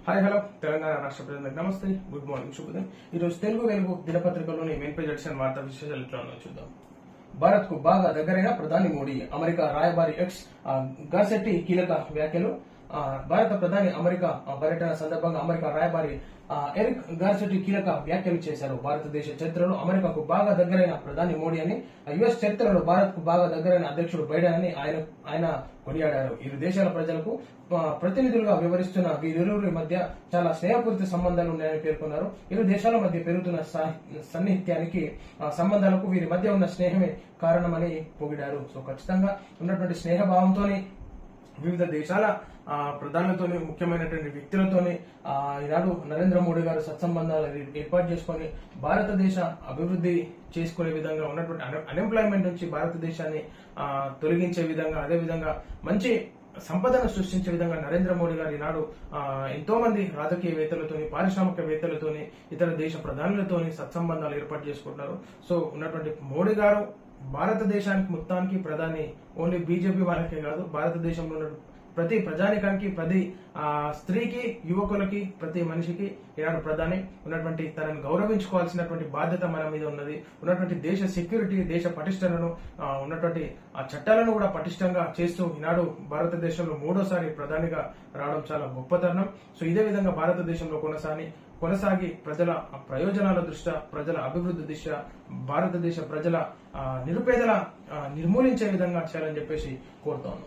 Hi hello Telangana రాష్ట్ర ప్రజలకు నమస్తే, గుడ్ మార్నింగ్, శుభోదయం. ఈరోజు తెలుగు వెలుగు దినపత్రికలోని మెయిన్ పేజ్ ఎడిషన్ వార్తా విశేషాలు ఎట్లా చూద్దాం. భారత్ కు బాగా దగ్గరైన ప్రధాని మోడీ, అమెరికా రాయబారి ఎక్స్ గాసెట్టి కీలక వ్యాఖ్యలు. భారత ప్రధాని అమెరికా పర్యటన సందర్భంగా అమెరికా రాయబారి ఎరిక్ గార్సెట్టి కీలక వ్యాఖ్యలు చేశారు. భారతదేశ చరిత్రలో అమెరికాకు బాగా దగ్గరైన ప్రధాని మోడీ అని, యుఎస్ చరిత్రలో భారత్ కు బాగా దగ్గరైన అధ్యక్షుడు బైడెన్ అని ఆయన కొనియాడారు. ఇరు దేశాల ప్రజలకు ప్రతినిధులుగా వ్యవహరిస్తున్న వీరిరువురి మధ్య చాలా స్నేహపూరిత సంబంధాలు ఉన్నాయని పేర్కొన్నారు. ఇరు దేశాల మధ్య పెరుగుతున్న సన్నిహిత్యానికి సంబంధాలకు వీరి మధ్య ఉన్న స్నేహమే కారణమని పొగిడారు. సో ఖచ్చితంగా ఉన్నటువంటి స్నేహభావంతోని వివిధ దేశాల ప్రధానులతోని, ముఖ్యమైనటువంటి వ్యక్తులతోని ఈనాడు నరేంద్ర మోడీ గారు సత్సంబంధాలు ఏర్పాటు చేసుకుని భారతదేశ అభివృద్ధి చేసుకునే విధంగా, ఉన్నటువంటి అన్ఎంప్లాయ్మెంట్ నుంచి భారతదేశాన్ని తొలగించే విధంగా, అదేవిధంగా మంచి సంపదను సృష్టించే విధంగా నరేంద్ర మోడీ గారు ఈనాడు ఎంతో మంది రాజకీయవేత్తలతోని, పారిశ్రామికవేత్తలతోని, ఇతర దేశ ప్రధానులతోని సత్సంబంధాలు ఏర్పాటు చేసుకుంటున్నారు. సో ఉన్నటువంటి మోడీ గారు భారతదేశానికి మొత్తానికి ప్రధాని ఓన్లీ బీజేపీ వాళ్ళకే కాదు, భారతదేశంలో ఉన్న ప్రతి ప్రజానికానికి, ప్రతి స్త్రీకి, యువకులకి, ప్రతి మనిషికి ఈనాడు ప్రధాని ఉన్నటువంటి తనను గౌరవించుకోవాల్సినటువంటి బాధ్యత మన మీద ఉన్నది. ఉన్నటువంటి దేశ సెక్యూరిటీ, దేశ పటిష్టలను, ఉన్నటువంటి ఆ చట్టాలను కూడా పటిష్టంగా చేస్తూ ఈనాడు భారతదేశంలో మూడోసారి ప్రధానిగా రావడం చాలా గొప్పతనం. సో ఇదే విధంగా భారతదేశంలో కొనసాగి ప్రజల ప్రయోజనాల దృష్ట్యా, ప్రజల అభివృద్ధి దృష్ట్యా, భారతదేశ ప్రజల నిరుపేదల నిర్మూలించే విధంగా చేయాలని చెప్పేసి కోరుతాను.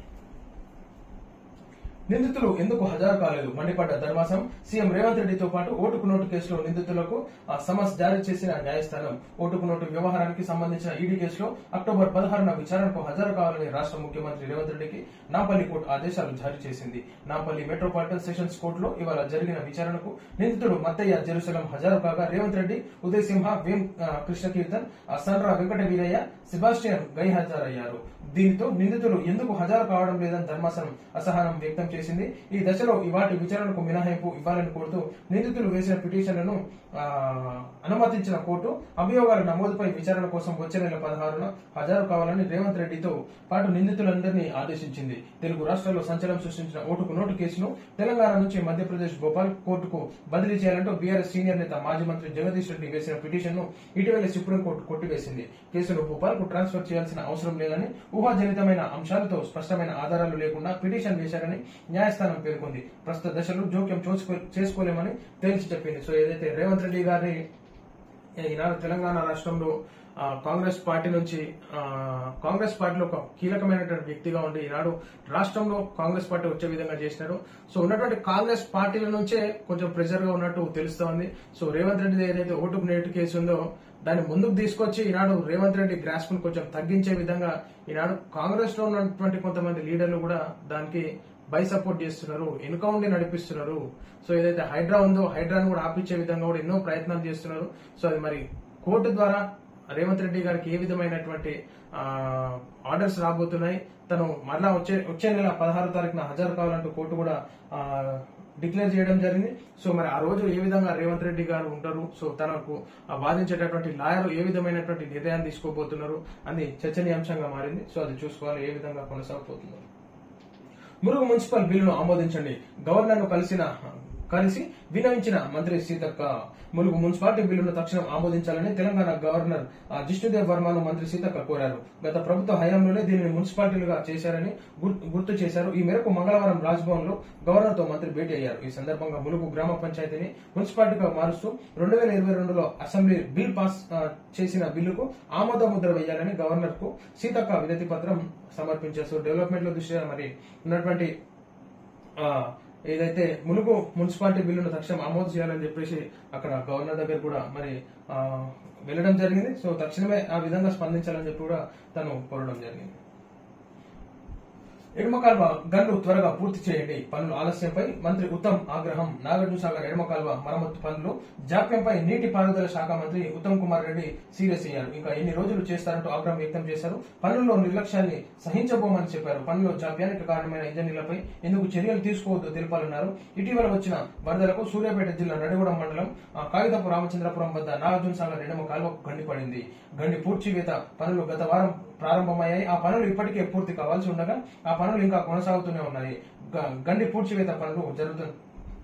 నిందితులు ఎందుకు హాజరు కాలేదు మండిపడ్డ ధర్మాసనం. సీఎం రేవంత్ రెడ్డితో పాటు ఓటుకు నోటు కేసులో నిందితులకు సమన్స్ జారీ చేసిన న్యాయస్థానం. ఓటుకు నోటు వ్యవహారానికి సంబంధించిన ఈడీ కేసులో అక్టోబర్ 16న విచారణకు హాజరు కావాలని రాష్ట్ర ముఖ్యమంత్రి రేవంత్ రెడ్డికి నాంపల్లి కోర్టు ఆదేశాలు జారీ చేసింది. నాంపల్లి మెట్రోపాలిటన్ సెషన్స్ కోర్టులో ఇవాళ జరిగిన విచారణకు నిందితుడు మత్తయ్య జెరూసలం హాజరు కాగా, రేవంత్ రెడ్డి, ఉదయ్ సింహ, వేం కృష్ణకీర్తన్, సన్రా వెంకట వీరయ్య, సెబాస్టియన్ గైహాజరయ్యారు. దీనితో నిందితులు ఎందుకు హాజరు కావడం లేదని ధర్మాసనం అసహనం వ్యక్తం చేసింది. ఈ దశలో ఇవాటి విచారణకు మినహాయింపు ఇవ్వాలని కోరుతూ నిందితులు వేసిన పిటిషన్లను అనుమతించిన కోర్టు అభియోగాల నమోదుపై విచారణ కోసం వచ్చే నెల 16న హాజరు కావాలని రేవంత్ రెడ్డితో పాటు నిందితులందరినీ ఆదేశించింది. తెలుగు రాష్ట్రాల్లో సంచలనం సృష్టించిన ఓటుకు నోటు కేసును తెలంగాణ నుంచి మధ్యప్రదేశ్ భోపాల్ కోర్టుకు బదిలీ చేయాలంటూ బీఆర్ఎస్ సీనియర్ నేత మాజీ మంత్రి జగదీష్ రెడ్డి వేసిన పిటిషన్ను ఇటీవల సుప్రీంకోర్టు కొట్టివేసింది. కేసును భోపాల్ కు ట్రాన్స్ఫర్ చేయాల్సిన అవసరం లేదని, ఊహాజనితమైన అంశాలతో స్పష్టమైన ఆధారాలు లేకుండా పిటిషన్ వేశారని న్యాయస్థానం పేర్కొంది. ప్రస్తుత దశలో జోక్యం చేసుకోలేమని తేల్చి చెప్పింది. సో ఏదైతే రేవంత్ రెడ్డి గారిని ఈనాడు తెలంగాణ రాష్ట్రంలో కాంగ్రెస్ పార్టీలో ఒక కీలకమైనటువంటి వ్యక్తిగా ఉండి ఈనాడు రాష్ట్రంలో కాంగ్రెస్ పార్టీ వచ్చే విధంగా చేసినారు. సో ఉన్నటువంటి కాంగ్రెస్ పార్టీల నుంచే కొంచెం ప్రెషర్ గా ఉన్నట్టు తెలుస్తోంది. సో రేవంత్ రెడ్డి ఏదైతే ఓటుకు నేటు కేసు ఉందో దాన్ని ముందుకు తీసుకొచ్చి ఈనాడు రేవంత్ రెడ్డి గ్రాస్ప్ ను కొంచెం తగ్గించే విధంగా ఈనాడు కాంగ్రెస్ లో ఉన్నటువంటి కొంతమంది లీడర్లు కూడా దానికి బై సపోర్ట్ చేస్తున్నారు, వెనుక ఉండి నడిపిస్తున్నారు. సో ఏదైతే హైడ్రా ఉందో హైడ్రాను కూడా ఆపించే విధంగా కూడా ఎన్నో ప్రయత్నాలు చేస్తున్నారు. సో అది మరి కోర్టు ద్వారా రేవంత్ రెడ్డి గారికి ఏ విధమైనటువంటి ఆర్డర్స్ రాబోతున్నాయి, తను మరలా వచ్చే నెల 16వ తారీఖున హాజరు కావాలంటూ కోర్టు కూడా డిక్లేర్ చేయడం జరిగింది. సో మరి ఆ రోజు ఏ విధంగా రేవంత్ రెడ్డి గారు ఉంటారు, సో తనకు వాదించేటటువంటి లాయర్ ఏ విధమైనటువంటి నిర్ణయాన్ని తీసుకోబోతున్నారు అని చర్చనీయాంశంగా మారింది. సో అది చూసుకోవాలి ఏ విధంగా కొనసాగబోతున్నారు. ములుగు మున్సిపల్ బిల్లును ఆమోదించండి, గవర్నర్ ను కలిసి వినవించిన మంత్రి సీతక్క. ములుగు మున్సిపాలిటీ బిల్లును తక్షణం ఆమోదించాలని తెలంగాణ గవర్నర్ జిష్ణుదేవ్ వర్మను మంత్రి సీతక్క కోరారు. గత ప్రభుత్వ హయాంలోనే దీనిని మున్సిపాలిటీలుగా చేశారని గుర్తు చేశారు. ఈ మేరకు మంగళవారం రాజ్భవన్ లో గవర్నర్ తో మంత్రి భేటీ అయ్యారు. ఈ సందర్భంగా ములుగు గ్రామ పంచాయతీని మున్సిపాలిటీగా మారుస్తూ 2022లో అసెంబ్లీ బిల్ పాస్ చేసిన బిల్లుకు ఆమోద ముద్ర వేయాలని గవర్నర్ కు సీతక్క వినతి పత్రం సమర్పించారు. సో డెవలప్మెంట్ల దృష్ట్యా మరి ఉన్నటువంటి ఏదైతే ములుగు మున్సిపాలిటీ బిల్లును తక్షణం ఆమోదం చేయాలని చెప్పేసి అక్కడ గవర్నర్ దగ్గర కూడా మరి వెళ్లడం జరిగింది. సో తక్షణమే ఆ విధంగా స్పందించాలని చెప్పి కూడా తను కోరడం జరిగింది. ఎడమకాల్వ గన్ను త్వరగా పూర్తి చేయండి, పనుల ఆలస్యంపై మంత్రి ఉత్తమ్ ఆగ్రహం. నాగార్జున సాగర్ ఎడమకాల్వ మరమ్మతు పనులు జాప్యంపై నీటి పారుదల శాఖ మంత్రి ఉత్తమ్ కుమార్ రెడ్డి సీరియస్ అయ్యారు. ఇంకా ఎన్ని రోజులు చేస్తారంటూ ఆగ్రహం వ్యక్తం చేశారు. పనుల్లో నిర్లక్ష్యాన్ని సహించబోమని చెప్పారు. పనుల్లో జాప్యానికి కారణమైన ఇంజనీర్లపై ఎందుకు చర్యలు తీసుకోవద్దో తెలిపాలన్నారు. ఇటీవల వచ్చిన వరదలకు సూర్యాపేట జిల్లా నడిగూడెం మండలం కాగితపు రామచంద్రపురం వద్ద నాగార్జున సాగర్ ఎడమకాల్వ గండి పూడ్చివేత పనులు గత వారం ప్రారంభమయ్యాయి. ఆ పనులు ఇప్పటికే పూర్తి కావాల్సి ఉండగా ఆ పనులు ఇంకా కొనసాగుతూనే ఉన్నాయి. గండి పూడ్చివేత పనులు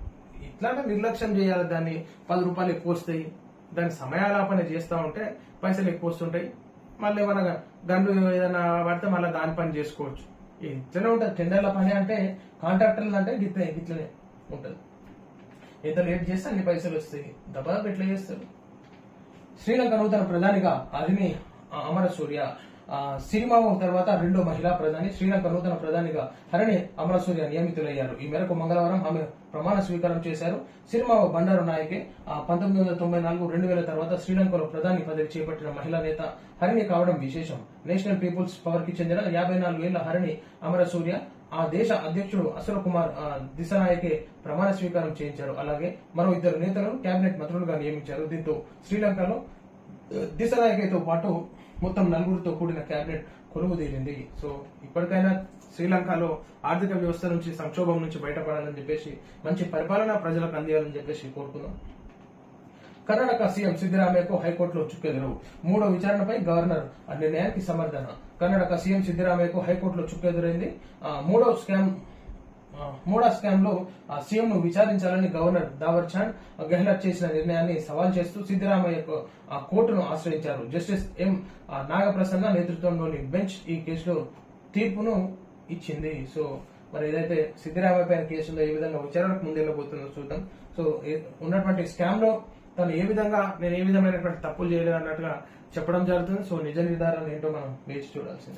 ఇట్లానే నిర్లక్ష్యం చేయాలి. దాన్ని 10 రూపాయలు ఎక్కువ వస్తాయి, దాని సమయాలాపన చేస్తూ ఉంటే పైసలు ఎక్కువ వస్తుంటాయి. మళ్ళీ ఏమైనా గండు ఏదైనా పడితే మళ్ళీ దాని పని చేసుకోవచ్చు. ఇట్లనే ఉంటుంది టెండర్ల పని అంటే, కాంట్రాక్టర్లు అంటే గిట్లనే ఉంటుంది. ఎంత లేట్ చేస్తే అన్ని పైసలు వస్తాయి, దబాబు ఎట్లా చేస్తారు. శ్రీలంక నూతన ప్రధానిగా అదిని అమరసూర్య, సిరిమామో తర్వాత రెండో మహిళా ప్రధాని శ్రీలంక నూతన ప్రధానిగా హరిణి అమరసూర్య నియమితులయ్యారు. ఈ మేరకు మంగళవారం ఆమె ప్రమాణ స్వీకారం చేశారు. సిరిమామో బండారు నాయకే 1994-2000 తర్వాత శ్రీలంకలో ప్రధాని పదవి చేపట్టిన మహిళా నేత హరిణి కావడం విశేషం. నేషనల్ పీపుల్స్ పవర్ కి చెందిన 54 ఏళ్ల హరిణి అమరసూర్య ఆ దేశ అధ్యక్షుడు అసుర కుమార్ దిశనాయకే ప్రమాణ స్వీకారం చేయించారు. అలాగే మరో 2 నేతలను కేబినెట్ మంత్రులుగా నియమించారు. దీంతో శ్రీలంకలో దిశనాయకేతో పాటు మొత్తం 4 కూడిన కేబినెట్ కొలువుదీరింది. సో ఇప్పటికైనా శ్రీలంకలో ఆర్థిక వ్యవస్థ నుంచి, సంక్షోభం నుంచి బయటపడాలని చెప్పేసి, మంచి పరిపాలన ప్రజలకు అందియాలని చెప్పేసి కోరుకుందాం. కర్ణాటక సీఎం సిద్దరామయ్యకు హైకోర్టులో చుక్కెదురు. 3వ విచారణపై గవర్నర్ నిర్ణయానికి సమర్థన. కర్ణాటక సీఎం సిద్దరామయ్యకు హైకోర్టులో చుక్కెదురైంది. మూడో స్కామ్ లో సీఎం ను విచారించాలని గవర్నర్ దావర్ చాంద్ గెహ్లట్ చేసిన నిర్ణయాన్ని సవాల్ చేస్తూ సిద్దరామయ్య కోర్టును ఆశ్రయించారు. జస్టిస్ ఎం నాగప్రసన్న నేతృత్వంలోని బెంచ్ ఈ కేసులో తీర్పును ఇచ్చింది. సో మరి ఏదైతే సిద్దరామయ్య పైన కేసు ఉందో, ఏ విధంగా విచారణకు ముందెళ్ళబోతుందో చూద్దాం. సో ఉన్నటువంటి స్కామ్ లో తను నేను ఏ విధమైనటువంటి తప్పులు చేయలేదు అన్నట్టుగా చెప్పడం జరుగుతుంది. సో నిజ నిర్ధారణ ఏంటో మనం వేచి చూడాల్సిందే.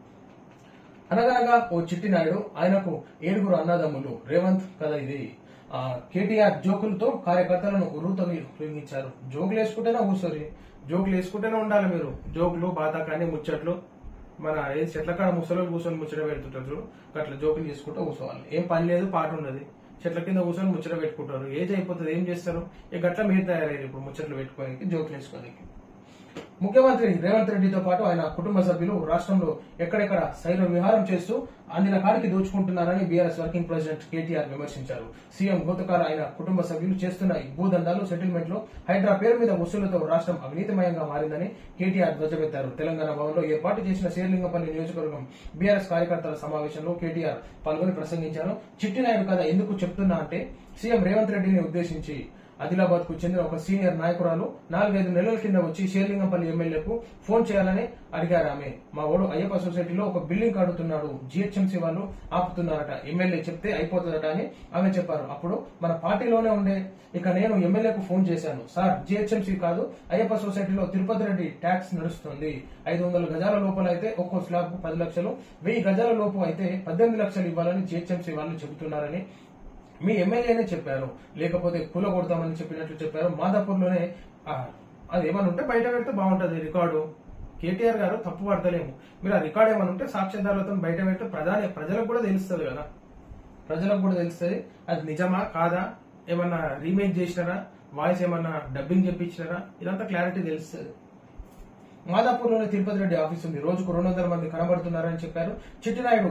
అనగనగా ఓ చిట్టి నాయుడు, ఆయనకు 7 అన్నదమ్ములు. రేవంత్ కథ ఇది. కేటీఆర్ జోకులతో కార్యకర్తలను ఉర్రూతొలగించారు. జోకులు వేసుకుంటేనే కూర్చోరి, జోకులు వేసుకుంటేనే ఉండాలి మీరు. జోకులు, బాతాకాని, ముచ్చట్లు, మన ఏ చెట్ల కాడ ముసలు కూర్చొని ముచ్చట పెడుతుంటారు, అట్లా జోకులు చేసుకుంటూ కూర్చోవాలి. ఏం పని లేదు, పాట ఉండదు, చెట్ల కింద కూర్చొని ముచ్చట పెట్టుకుంటారు. ఏజ్ అయిపోతుంది, ఏం చేస్తారు? ఇక గట్ల మీరు తయారయ్యారు ఇప్పుడు ముచ్చట్లు పెట్టుకోనికి, జోకులు వేసుకోనికి. ముఖ్యమంత్రి రేవంత్ రెడ్డితో పాటు ఆయన కుటుంబ సభ్యులు రాష్ట్రంలో ఎక్కడెక్కడ శైల విహారం చేస్తూ అందిన కాడికి దోచుకుంటున్నారని బీఆర్ఎస్ వర్కింగ్ ప్రెసిడెంట్ కేటీఆర్ విమర్శించారు. సీఎం గోతకార ఆయన కుటుంబ సభ్యులు చేస్తున్న ఈ భూదందాలు, సెటిల్మెంట్ లో హైడ్రా పేరు మీద వసూళ్లతో రాష్ట్రం అవినీతిమయంగా మారిందని కేటీఆర్ ధ్వజమెత్తారు. తెలంగాణ భవన్లో ఏర్పాటు చేసిన శేర్లింగంపల్లి నియోజకవర్గం బీఆర్ఎస్ కార్యకర్తల సమావేశంలో కేటీఆర్ పాల్గొని ప్రసంగించారు. చిట్టినాయుడు కథ ఎందుకు చెప్తున్నా అంటే, సీఎం రేవంత్ రెడ్డిని ఉద్దేశించి ఆదిలాబాద్ కు చెందిన ఒక సీనియర్ నాయకురాలు 4-5 నెలల కింద వచ్చి షేర్లింగంపల్లి ఎమ్మెల్యేకు ఫోన్ చేయాలని అడిగారు. ఆమె మా ఓడు అయ్యప్ప సొసైటీలో ఒక బిల్డింగ్ కడుతున్నాడు, జీహెచ్ఎంసీ వాళ్ళు ఆపుతున్నారట, ఎమ్మెల్యే చెప్తే అయిపోతుందట అని ఆమె చెప్పారు. అప్పుడు మన పార్టీలోనే ఉండే నేను ఎమ్మెల్యేకు ఫోన్ చేశాను. సార్, జీహెచ్ఎంసీ కాదు, అయ్యప్ప సొసైటీలో తిరుపతి రెడ్డి ట్యాక్స్ నడుస్తుంది. 500 గజాల లోపల అయితే ఒక్కో స్లాబ్ 10 లక్షలు, 1000 గజాల లోపు అయితే 18 లక్షలు ఇవ్వాలని జీహెచ్ఎంసీ వాళ్ళు చెబుతున్నారని మీ ఎమ్మెల్యేనే చెప్పారు, లేకపోతే కూల కొడతామని చెప్పినట్లు చెప్పారు. మాదాపూర్ లోనే అది ఏమని ఉంటే బయట పెడితే బాగుంటది రికార్డు. కేటీఆర్ గారు తప్పు పడతలేము, మీరు ఆ రికార్డు ఏమని ఉంటే సాక్ష్యాధారాలతో బయట పెడితే ప్రజలకు కూడా తెలుస్తుంది కదా, ప్రజలకు కూడా తెలుస్తుంది అది నిజమా కాదా, ఏమన్నా రీమేక్ చేసినారా, వాయిస్ ఏమన్నా డబ్బింగ్ చెప్పించినారా, ఇదంతా క్లారిటీ తెలుస్తుంది. మాదాపూర్లోని తిరుపతి రెడ్డి ఆఫీస్ ఉంది, రోజుకు 200 మంది కనబడుతున్నారని చెప్పారు. చిట్టినాయుడుకు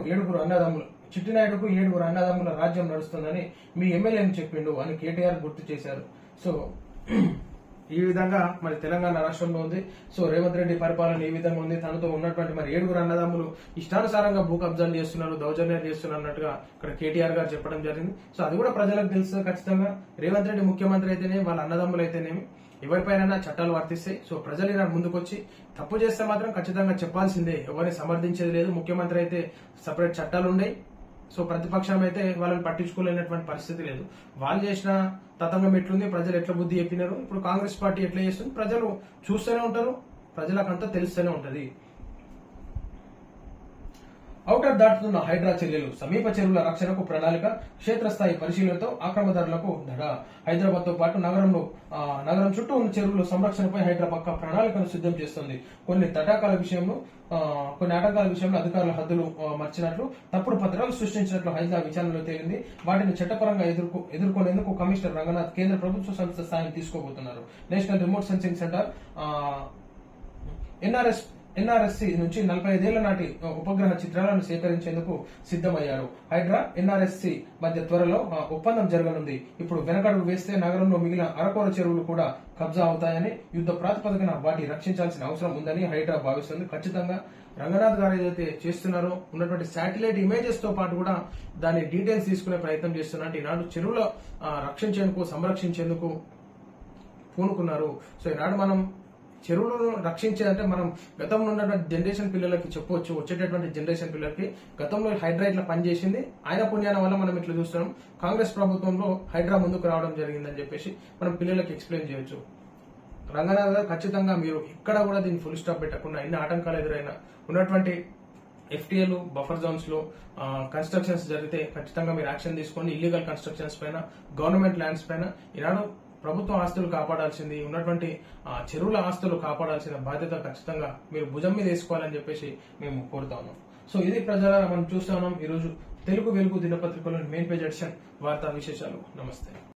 7 అన్నదమ్ముల రాజ్యం నడుస్తుందని మీ ఎమ్మెల్యేని చెప్పిండు అని కేటీఆర్ గుర్తు చేశారు. సో ఈ విధంగా మరి తెలంగాణ రాష్ట్రంలో ఉంది. సో రేవంత్ రెడ్డి పరిపాలన ఈ విధంగా ఉంది. తనతో ఉన్నటువంటి మరి 7 అన్నదమ్ములు ఇష్టానుసారంగా భూ కబ్జాలు చేస్తున్నారు, దౌర్జన్యాలు చేస్తున్నారు అన్నట్టుగా ఇక్కడ కేటీఆర్ గారు చెప్పడం జరిగింది. సో అది కూడా ప్రజలకు తెలుసు ఖచ్చితంగా. రేవంత్ రెడ్డి ముఖ్యమంత్రి అయితేనే, వాళ్ళ అన్నదమ్ములు అయితేనేమి, ఎవరిపైన చట్టాలు వర్తిస్తాయి. సో ప్రజలు ఇలా ముందుకొచ్చి తప్పు చేస్తే మాత్రం ఖచ్చితంగా చెప్పాల్సిందే, ఎవరిని సమర్థించేది లేదు. ముఖ్యమంత్రి అయితే సపరేట్ చట్టాలు ఉన్నాయి. సో ప్రతిపక్షం అయితే వాళ్ళని పట్టించుకోలేనటువంటి పరిస్థితి లేదు. వాళ్ళు చేసిన తతంగం ఎట్లుంది, ప్రజలు ఎట్లా బుద్ధి చెప్పినారు, ఇప్పుడు కాంగ్రెస్ పార్టీ ఎట్లా చేస్తుంది, ప్రజలు చూస్తూనే ఉంటారు, ప్రజలకంతా తెలుస్తూనే ఉంటది. ఔటర్ దాటుతున్న హైడ్రా చర్యలు, సమీప చెరువుల రక్షణకు ప్రణాళిక, క్షేత్రస్థాయి పరిశీలనతో ఆక్రమణదారులకు దడ. హైదరాబాద్ తో పాటు నగరం చుట్టూ ఉన్న చెరువుల సంరక్షణపై హైడ్రా పక్క ప్రణాళికను సిద్ధం చేస్తుంది. కొన్ని ఆటంకాల విషయంలో అధికారుల హద్దులు మర్చినట్లు, తప్పుడు పత్రాలు సృష్టించినట్లు హైడ్రా విచారణలో తేలింది. వాటిని చట్టపరంగా ఎదుర్కొనేందుకు కమిషనర్ రంగనాథ్ కేంద్ర ప్రభుత్వ సంస్థ సాయం తీసుకోబోతున్నారు. National remote sensing centre NRSC నుంచి 45 ఏళ్ల నాటి ఉపగ్రహ చిత్రాలను సేకరించేందుకు సిద్దమయ్యారు. హైడ్రా ఎన్ఆర్ఎస్సి మధ్య త్వరలో ఒప్పందం జరగనుంది. ఇప్పుడు వెనకడుగు వేస్తే నగరంలో మిగిలిన అరకొర చెరువులు కూడా కబ్జా అవుతాయని, యుద్ధ ప్రాతిపదికన వాటిని రక్షించాల్సిన అవసరం ఉందని హైడ్రా భావిస్తుంది. ఖచ్చితంగా రంగనాథ్ గారు ఏదైతే చేస్తున్నారో ఉన్నటువంటి శాటిలైట్ ఇమేజెస్ తో పాటు కూడా దాని డీటెయిల్స్ తీసుకునే ప్రయత్నం చేస్తున్నట్టు ఈనాడు చెరువుల రక్షించేందుకు సంరక్షించేందుకు పూనుకున్నారు. సో ఈనాడు మనం చెరువులను రక్షించేదంటే మనం గతంలో ఉన్నటువంటి జనరేషన్ పిల్లలకి చెప్పవచ్చు, వచ్చేటటువంటి జనరేషన్ పిల్లలకి గతంలో హైడ్రా ఇట్లా పనిచేసింది, ఆయన పుణ్యాల వల్ల మనం ఇట్లా చూస్తున్నాం, కాంగ్రెస్ ప్రభుత్వంలో హైడ్రా ముందుకు రావడం జరిగిందని చెప్పేసి మనం పిల్లలకి ఎక్స్ప్లెయిన్ చేయొచ్చు. రంగనాథ్ గారు ఖచ్చితంగా మీరు ఇక్కడ కూడా దీన్ని ఫుల్ స్టాప్ పెట్టకుండా ఎన్ని ఆటంకాలు ఎదురైనా ఉన్నటువంటి ఎఫ్టీఏలు బఫర్ జోన్స్ లో కన్స్ట్రక్షన్స్ జరిగితే ఖచ్చితంగా మీరు యాక్షన్ తీసుకోండి. ఇల్లీగల్ కన్స్ట్రక్షన్స్ పైన, గవర్నమెంట్ ల్యాండ్స్ పైన ఈనాడు ప్రభుత్వ ఆస్తులు కాపాడాల్సింది, ఉన్నటువంటి చెరువుల ఆస్తులు కాపాడాల్సిన బాధ్యత ఖచ్చితంగా మీరు భుజం మీద వేసుకోవాలని చెప్పేసి మేము కోరుతా ఉన్నాం. సో ఇది ప్రజల మనం చూస్తా ఉన్నాం ఈరోజు తెలుగు వెలుగు దినపత్రికలోని మెయిన్ పేజ్ ఎడిషన్ వార్తా విశేషాలు. నమస్తే.